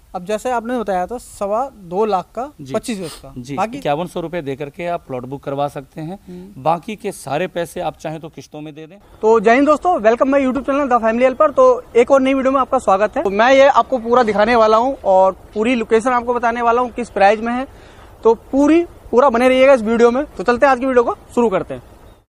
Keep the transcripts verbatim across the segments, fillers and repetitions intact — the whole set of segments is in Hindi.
अब जैसे आपने बताया था सवा दो लाख का पच्चीस गज का जी, बाकी इक्यावन सौ रुपये दे करके आप प्लॉट बुक करवा सकते हैं। बाकी के सारे पैसे आप चाहें तो किस्तों में दे दें। तो जय हिंद दोस्तों, welcome my YouTube channel the family helper. तो एक और नई वीडियो में आपका स्वागत है। तो मैं ये आपको पूरा दिखाने वाला हूँ और पूरी लोकेशन आपको बताने वाला हूँ किस प्राइस में है। तो पूरी पूरा बने रहिएगा इस वीडियो में। तो चलते हैं आज की वीडियो को शुरू करते हैं।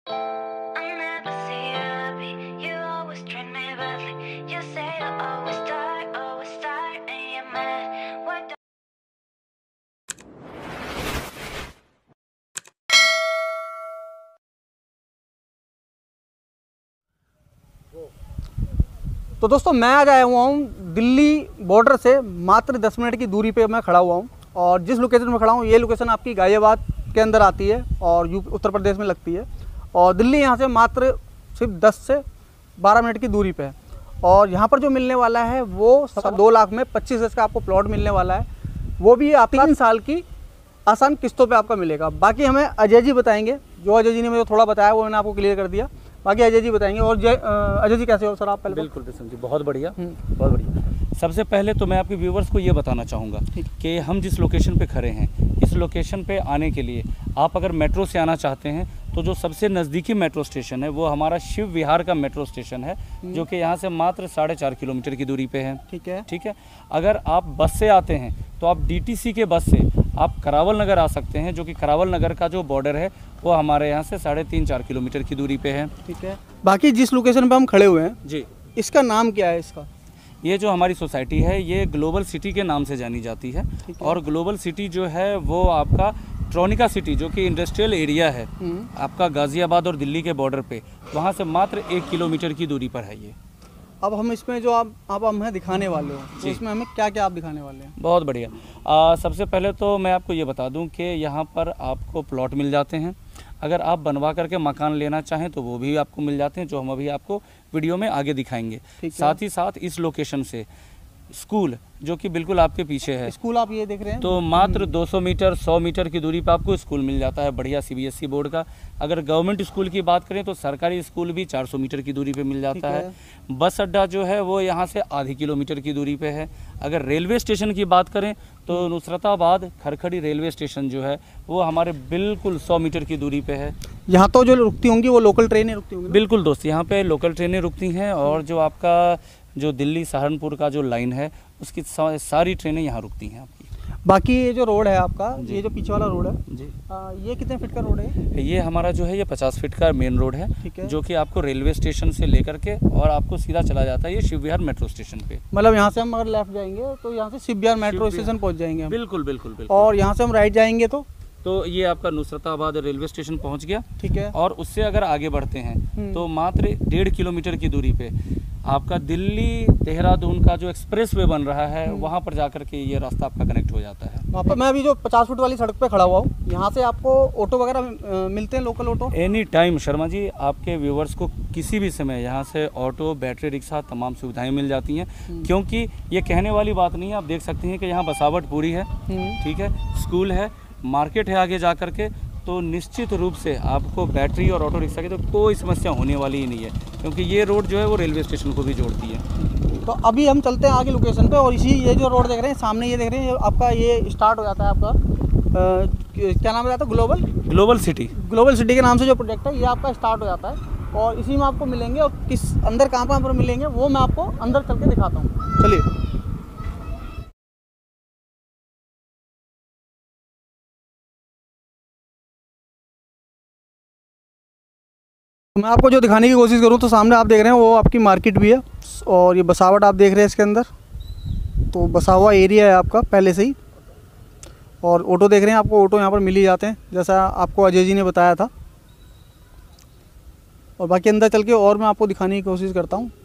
तो दोस्तों मैं आज आया हुआ हूँ दिल्ली बॉर्डर से मात्र दस मिनट की दूरी पे मैं खड़ा हुआ हूँ। और जिस लोकेशन में खड़ा हूँ ये लोकेशन आपकी गाजियाबाद के अंदर आती है और यूपी उत्तर प्रदेश में लगती है। और दिल्ली यहाँ से मात्र सिर्फ दस से बारह मिनट की दूरी पे है। और यहाँ पर जो मिलने वाला है वो दो लाख में पच्चीस गज का आपको प्लॉट मिलने वाला है। वो भी आप तीन साल की आसान किस्तों पे आपका मिलेगा। बाकी हमें अजय जी बताएंगे। जो अजय जी ने मुझे थोड़ा बताया वो मैंने आपको क्लियर कर दिया। बाकी अजय जी बताएंगे। और जय अजय जी कैसे हो सर आप? पहले बिल्कुल बिल्कुल जी, बहुत बढ़िया बहुत बढ़िया। सबसे पहले तो मैं आपके व्यूवर्स को ये बताना चाहूँगा कि हम जिस लोकेशन पे खड़े हैं, इस लोकेशन पे आने के लिए आप अगर मेट्रो से आना चाहते हैं तो जो सबसे नज़दीकी मेट्रो स्टेशन है वो हमारा शिव विहार का मेट्रो स्टेशन है, जो कि यहाँ से मात्र साढ़े चार किलोमीटर की दूरी पे है। ठीक है ठीक है। अगर आप बस से आते हैं तो आप डीटीसी के बस से आप करावल नगर आ सकते हैं, जो कि करावल नगर का जो बॉर्डर है वो हमारे यहाँ से साढ़े तीन चार किलोमीटर की दूरी पे है। ठीक है। बाकी जिस लोकेशन पे हम खड़े हुए हैं जी, इसका नाम क्या है? इसका ये जो हमारी सोसाइटी है ये ग्लोबल सिटी के नाम से जानी जाती है। है। और ग्लोबल सिटी जो है वो आपका ट्रोनिका सिटी, जो कि इंडस्ट्रियल एरिया है आपका गाजियाबाद और दिल्ली के बॉर्डर पे, वहाँ से मात्र एक किलोमीटर की दूरी पर है ये। अब हम इसमें जो आप आप हमें दिखाने वाले हो तो इसमें हमें क्या क्या आप दिखाने वाले हैं? बहुत बढ़िया। आ, सबसे पहले तो मैं आपको ये बता दूं कि यहाँ पर आपको प्लॉट मिल जाते हैं। अगर आप बनवा करके मकान लेना चाहें तो वो भी आपको मिल जाते हैं, जो हम अभी आपको वीडियो में आगे दिखाएंगे। साथ ही साथ इस लोकेशन से स्कूल, जो कि बिल्कुल आपके पीछे है, स्कूल आप ये देख रहे हैं, तो मात्र दो सौ मीटर सौ मीटर की दूरी पर आपको स्कूल मिल जाता है, बढ़िया सीबीएसई बोर्ड का। अगर गवर्नमेंट स्कूल की बात करें तो सरकारी स्कूल भी चार सौ मीटर की दूरी पे मिल जाता है। बस अड्डा जो है वो यहाँ से आधी किलोमीटर की दूरी पे है। अगर रेलवे स्टेशन की बात करें तो नुसरताबाद खरखड़ी रेलवे स्टेशन जो है वो हमारे बिल्कुल सौ मीटर की दूरी पे है। यहाँ तो जो रुकती होंगी वो लोकल ट्रेनें रुकती होंगी? बिल्कुल दोस्त, यहाँ पे लोकल ट्रेनें रुकती हैं और जो आपका जो दिल्ली सहारनपुर का जो लाइन है उसकी सारी ट्रेनें यहाँ रुकती हैं आपकी। बाकी ये जो रोड है आपका, ये जो पीछे वाला रोड है जी, आ, ये कितने फीट का रोड है? ये हमारा जो है ये पचास फीट का मेन रोड है, है। जो कि आपको रेलवे स्टेशन से लेकर के और आपको सीधा चला जाता है ये शिव विहार मेट्रो स्टेशन पे। मतलब यहाँ से हम अगर लेफ्ट जाएंगे तो यहाँ से शिव विहार मेट्रो स्टेशन पहुँच जाएंगे हम। बिल्कुल बिल्कुल बिल्कुल। और यहाँ से हम राइट जाएंगे तो तो ये आपका नुसरताबाद रेलवे स्टेशन पहुँच गया। ठीक है। और उससे अगर आगे बढ़ते हैं तो मात्र डेढ़ किलोमीटर की दूरी पे आपका दिल्ली देहरादून का जो एक्सप्रेस वे बन रहा है वहाँ पर जाकर के ये रास्ता आपका कनेक्ट हो जाता है। वहाँ पर मैं अभी जो पचास फुट वाली सड़क पे खड़ा हुआ हूँ, यहाँ से आपको ऑटो वगैरह मिलते हैं, local auto? Any time Sharma ji, आपके व्यूवर्स को किसी भी समय यहाँ से ऑटो, बैटरी रिक्शा, तमाम सुविधाएं मिल जाती हैं। क्योंकि ये कहने वाली बात नहीं है, आप देख सकते हैं कि यहाँ बसावट पूरी है। ठीक है, स्कूल है, मार्केट है आगे जा कर के, तो निश्चित रूप से आपको बैटरी और ऑटो रिक्शा की तो कोई समस्या होने वाली ही नहीं है, क्योंकि ये रोड जो है वो रेलवे स्टेशन को भी जोड़ती है। तो अभी हम चलते हैं आगे लोकेशन पे। और इसी ये जो रोड देख रहे हैं सामने, ये देख रहे हैं आपका ये स्टार्ट हो जाता है आपका आ, क्या नाम है? Global global city global city के नाम से जो प्रोजेक्ट है ये आपका स्टार्ट हो जाता है। और इसी में आपको मिलेंगे, और किस अंदर कहाँ कहाँ पर मिलेंगे वो मैं आपको अंदर चल के दिखाता हूँ। चलिए। मैं आपको जो दिखाने की कोशिश करूं तो सामने आप देख रहे हैं वो आपकी मार्केट भी है। और ये बसावट आप देख रहे हैं इसके अंदर, तो बसा हुआ एरिया है आपका पहले से ही। और ऑटो देख रहे हैं, आपको ऑटो यहाँ पर मिल ही जाते हैं जैसा आपको अजय जी ने बताया था। और बाकी अंदर चल के और मैं आपको दिखाने की कोशिश करता हूँ।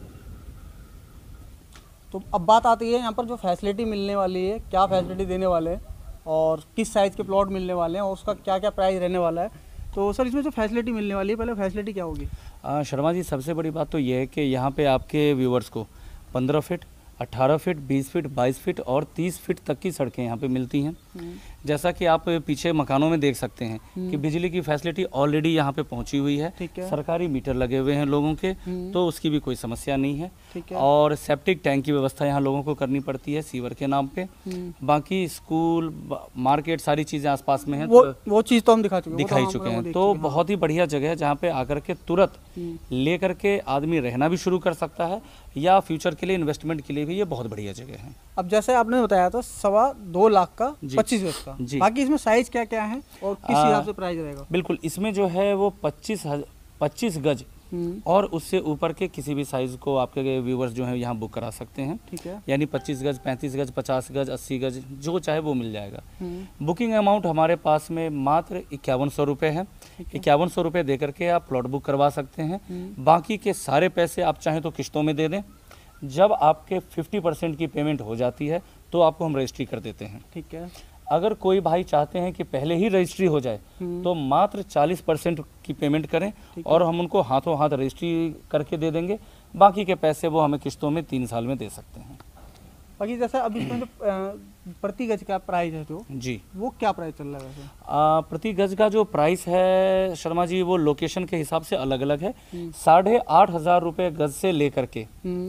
तो अब बात आती है यहाँ पर जो फैसिलिटी मिलने वाली है, क्या फैसिलिटी देने वाले हैं और किस साइज़ के प्लॉट मिलने वाले हैं और उसका क्या क्या प्राइस रहने वाला है। तो सर इसमें जो फैसिलिटी मिलने वाली है, पहले फैसिलिटी क्या होगी? शर्मा जी, सबसे बड़ी बात तो ये है कि यहाँ पे आपके व्यूवर्स को पंद्रह फीट, अट्ठारह फीट, बीस फीट, बाईस फीट और तीस फीट तक की सड़कें यहाँ पे मिलती हैं। जैसा कि आप पीछे मकानों में देख सकते हैं कि बिजली की फैसिलिटी ऑलरेडी यहाँ पे पहुंची हुई है, है। सरकारी मीटर लगे हुए हैं लोगों के, तो उसकी भी कोई समस्या नहीं है। ठीक है। और सेप्टिक टैंक की व्यवस्था यहाँ लोगों को करनी पड़ती है सीवर के नाम पे। बाकी स्कूल, मार्केट, सारी चीज़ें आसपास में हैं, वो तो वो चीज़ तो हम दिखा चुके हैं, दिखाई चुके हैं। तो बहुत ही बढ़िया जगह है जहाँ पे आकर के तुरंत ले करके आदमी रहना भी शुरू कर सकता है, या फ्यूचर के लिए इन्वेस्टमेंट के लिए भी ये बहुत बढ़िया जगह है। अब जैसे आपने बताया था सवा दो लाख का जी। पच्चीस गज का, जी। बाकी इसमें साइज क्या क्या है और किस आ, हिसाब से प्राइस रहेगा? बिल्कुल, इसमें जो है वो पच्चीस पच्चीस गज और उससे ऊपर के किसी भी साइज़ को आपके व्यूवर्स जो हैं यहाँ बुक करा सकते हैं। ठीक है। यानी पच्चीस गज, पैंतीस गज, पचास गज, अस्सी गज, जो चाहे वो मिल जाएगा। बुकिंग अमाउंट हमारे पास में मात्र इक्यावन सौ रुपये है। इक्यावन सौ रुपये दे करके आप प्लॉट बुक करवा सकते हैं। बाकी के सारे पैसे आप चाहें तो किस्तों में दे दें। जब आपके पचास परसेंट की पेमेंट हो जाती है तो आपको हम रजिस्ट्री कर देते हैं। ठीक है। अगर कोई भाई चाहते हैं कि पहले ही रजिस्ट्री हो जाए तो मात्र चालीस परसेंट की पेमेंट करें और हम उनको हाथों हाथ रजिस्ट्री करके दे देंगे। बाकी के पैसे वो हमें किस्तों में तीन साल में दे सकते हैं। बाकी जैसे अभी इसमें जो अ, प्रति गज का प्राइस है जो जी, वो क्या प्राइस चल रहा है वैसे? आ, प्रति गज का जो प्राइस है शर्मा जी, वो लोकेशन के हिसाब से अलग अलग है। साढ़े आठ हज़ार रुपये गज से लेकर के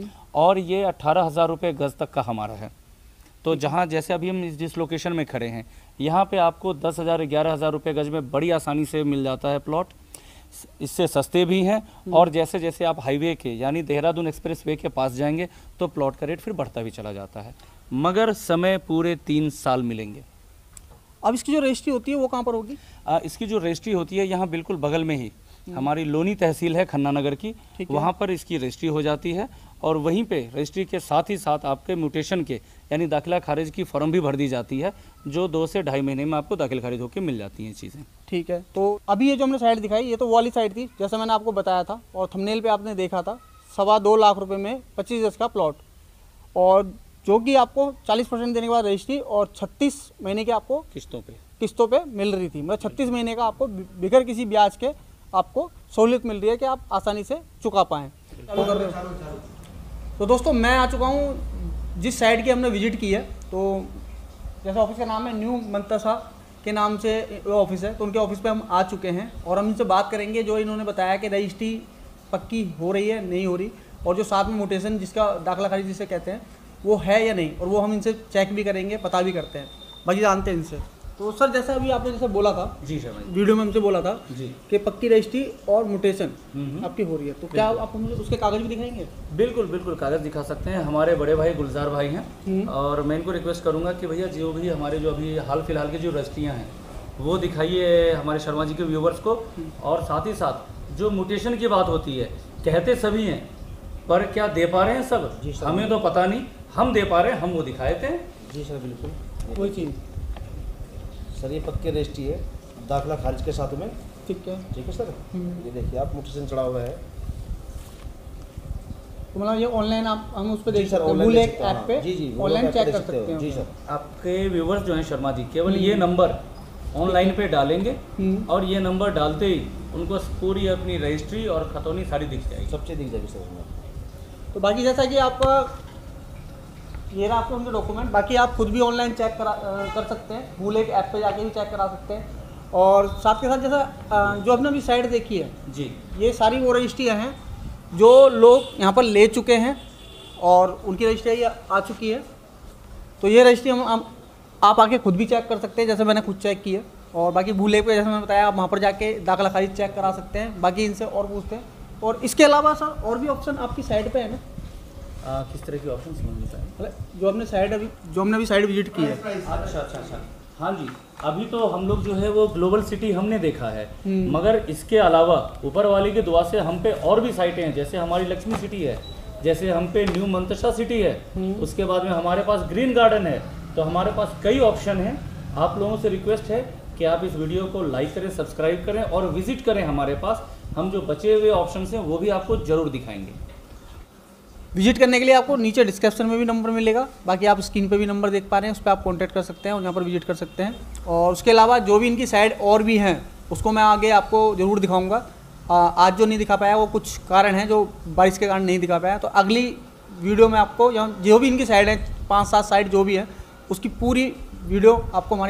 और ये अट्ठारह हज़ार रुपये गज तक का हमारा है। तो जहाँ जैसे अभी हम जिस लोकेशन में खड़े हैं यहाँ पे आपको दस हज़ार ग्यारह हज़ार रुपये गज में बड़ी आसानी से मिल जाता है प्लॉट। इससे सस्ते भी हैं और जैसे जैसे आप हाईवे के यानी देहरादून एक्सप्रेस वे के पास जाएंगे तो प्लॉट का रेट फिर बढ़ता भी चला जाता है, मगर समय पूरे तीन साल मिलेंगे। अब इसकी जो रजिस्ट्री होती है वो कहाँ पर होगी? आ, इसकी जो रजिस्ट्री होती है यहाँ बिल्कुल बगल में ही हमारी लोनी तहसील है खन्ना नगर की, वहाँ पर इसकी रजिस्ट्री हो जाती है और वहीं पे रजिस्ट्री के साथ ही साथ आपके म्यूटेशन के यानी दाखिला खारिज की फॉर्म भी भर दी जाती है, जो दो से ढाई महीने में आपको दाखिल खारिज होकर मिल जाती हैं चीज़ें। ठीक है। तो अभी ये जो हमने साइड दिखाई ये तो वो वाली साइड थी जैसा मैंने आपको बताया था और थंबनेल पे आपने देखा था, सवा दो लाख रुपए में पच्चीस गज का प्लॉट, और जो कि आपको चालीस परसेंट देने के बाद रजिस्ट्री और छत्तीस महीने के आपको किस्तों पे किस्तों पे मिल रही थी। मतलब छत्तीस महीने का आपको बिगर किसी ब्याज के आपको सहूलियत मिल रही है कि आप आसानी से चुका पाएँ। चालू कर रहे हो। तो दोस्तों मैं आ चुका हूँ जिस साइड की हमने विजिट की है, तो जैसा ऑफिस का नाम है न्यू मंतसा के नाम से वो ऑफिस है, तो उनके ऑफिस पे हम आ चुके हैं और हम इनसे बात करेंगे जो इन्होंने बताया कि रजिस्ट्री पक्की हो रही है नहीं हो रही, और जो साथ में म्यूटेशन जिसका दाखिला खारिज जिसे कहते हैं वो है या नहीं, और वो हम इनसे चेक भी करेंगे, पता भी करते हैं, बाकी जानते हैं इनसे। तो सर जैसा अभी आपने जैसे बोला था जी सर, वीडियो में हमसे बोला था जी कि पक्की रजिस्ट्री और म्यूटेशन आपकी हो रही है, तो क्या आप मुझे उसके कागज भी दिखाएंगे? बिल्कुल बिल्कुल कागज़ दिखा सकते हैं। हमारे बड़े भाई गुलजार भाई हैं और मैं इनको रिक्वेस्ट करूंगा कि भैया जो भी हमारे जो अभी हाल फिलहाल की जो रजिस्ट्रियाँ हैं वो दिखाइए हमारे शर्मा जी के व्यूवर्स को, और साथ ही साथ जो म्यूटेशन की बात होती है कहते सभी हैं पर क्या दे पा रहे हैं सब, हमें तो पता नहीं, हम दे पा रहे हैं, हम वो दिखाए थे। जी सर बिल्कुल कोई चीज़ सर, ये पक्के रजिस्ट्री है दाखिला खारिज के साथ में। ठीक है। ठीक है सर, ये देखिए आप म्यूटेशन चढ़ा हुआ है, तो मतलब ये ऑनलाइन आप हम उस पर जी देख सर, सकते हैं, ऑनलाइन भूल देख एक सकते हैं, ऐप पे जी जी ऑनलाइन चेक कर देख सकते हैं जी सर। आपके व्यूवर्स जो हैं शर्मा जी केवल ये नंबर ऑनलाइन पे डालेंगे और ये नंबर डालते ही उनको पूरी अपनी रजिस्ट्री और खतौनी सारी दिख जाएगी, सबसे दिख जाएगी सर उसमें। तो बाकी जैसा कि आपका ये रहा आपके उनके डॉक्यूमेंट, बाकी आप खुद भी ऑनलाइन चेक करा अ, कर सकते हैं, भूल एक ऐप पे जाके भी चेक करा सकते हैं, और साथ के साथ जैसा अ, जो हमने अभी साइड देखी है जी, ये सारी वो रजिस्ट्रियाँ हैं जो लोग यहाँ पर ले चुके हैं और उनकी रजिस्ट्री आ चुकी है। तो ये रजिस्ट्री हम, हम आप आके खुद भी चेक कर सकते हैं, जैसे मैंने खुद चेक की है, और बाकी भूले पे जैसे मैंने बताया आप वहाँ पर जाके दाखिला खारिज चेक करा सकते हैं, बाकी इनसे और पूछते हैं। और इसके अलावा सर और भी ऑप्शन आपकी साइड पे है ना? आ, किस तरह की ऑप्शन समझ नहीं पाए? मतलब जो हमने साइड अभी जो हमने अभी साइड विजिट की है। अच्छा अच्छा अच्छा, हाँ जी, अभी तो हम लोग जो है वो ग्लोबल सिटी हमने देखा है, मगर इसके अलावा ऊपर वाले की दुआ से हम पे और भी साइटें हैं, जैसे हमारी लक्ष्मी सिटी है, जैसे हम पे न्यू मंतशा सिटी है, उसके बाद में हमारे पास ग्रीन गार्डन है, तो हमारे पास कई ऑप्शन हैं। आप लोगों से रिक्वेस्ट है कि आप इस वीडियो को लाइक करें, सब्सक्राइब करें और विजिट करें हमारे पास, हम जो बचे हुए ऑप्शन हैं वो भी आपको ज़रूर दिखाएंगे। विजिट करने के लिए आपको नीचे डिस्क्रिप्शन में भी नंबर मिलेगा, बाकी आप स्क्रीन पे भी नंबर देख पा रहे हैं, उस पर आप कांटेक्ट कर सकते हैं और यहाँ पर विजिट कर सकते हैं। और उसके अलावा जो भी इनकी साइड और भी हैं उसको मैं आगे आपको ज़रूर दिखाऊंगा। आज जो नहीं दिखा पाया वो कुछ कारण हैं जो बारिश के कारण नहीं दिखा पाया, तो अगली वीडियो में आपको यहाँ जो भी इनकी साइड है पाँच सात साइड जो भी है उसकी पूरी वीडियो आपको हमारे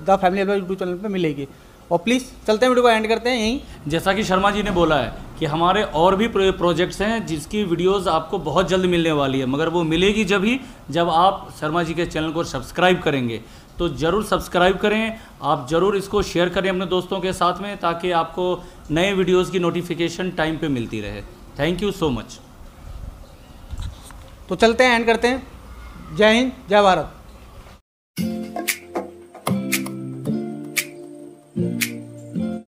the family album YouTube channel पे मिलेगी। और प्लीज़ चलते हैं, वीडियो को एंड करते हैं यहीं। जैसा कि शर्मा जी ने बोला है कि हमारे और भी प्रोजेक्ट्स हैं जिसकी वीडियोस आपको बहुत जल्द मिलने वाली है, मगर वो मिलेगी जब ही जब आप शर्मा जी के चैनल को सब्सक्राइब करेंगे। तो ज़रूर सब्सक्राइब करें, आप ज़रूर इसको शेयर करें अपने दोस्तों के साथ में, ताकि आपको नए वीडियोज़ की नोटिफिकेशन टाइम पर मिलती रहे। Thank you so much. तो चलते हैं, एंड करते हैं। जय हिंद, जय भारत।